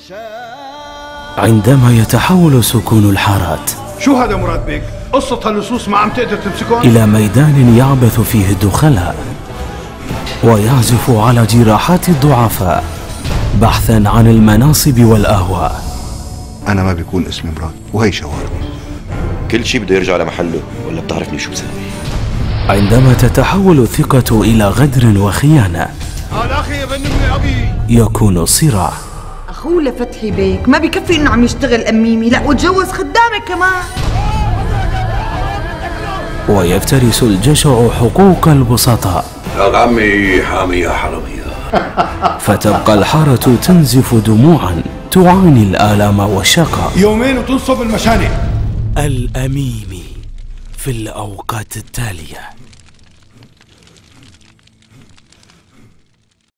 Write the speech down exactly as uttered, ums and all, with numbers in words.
عندما يتحول سكون الحارات شو هذا مراد بيك؟ قصة هاللصوص ما عم تقدر تمسكهم؟ إلى ميدان يعبث فيه الدخلاء ويعزف على جراحات الضعفاء بحثا عن المناصب والأهواء. أنا ما بيكون اسمي مراد وهي شواربي. كل شي بده يرجع لمحله ولا بتعرفني شو بسوي؟ عندما تتحول الثقة إلى غدر وخيانة هذا أخي ابن ابن أبي يكون الصراع. أخوه لفتحي بيك ما بكفي إنه عم يشتغل أميمي، لا وتجوز خدامك كمان. ويفترس الجشع حقوق البسطاء. يا عمي حامي يا حرامية. فتبقى الحارة تنزف دموعا تعاني الآلام والشقاء. يومين وتنصب المشانق. الأميمي في الأوقات التالية.